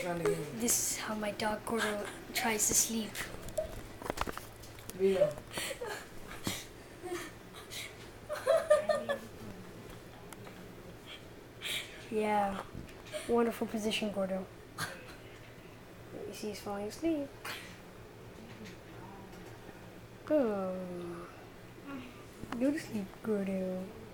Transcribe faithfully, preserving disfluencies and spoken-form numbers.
This is how my dog Gordo tries to sleep. Yeah. Yeah, wonderful position, Gordo. You see he's falling asleep. Oh. Go to sleep, Gordo.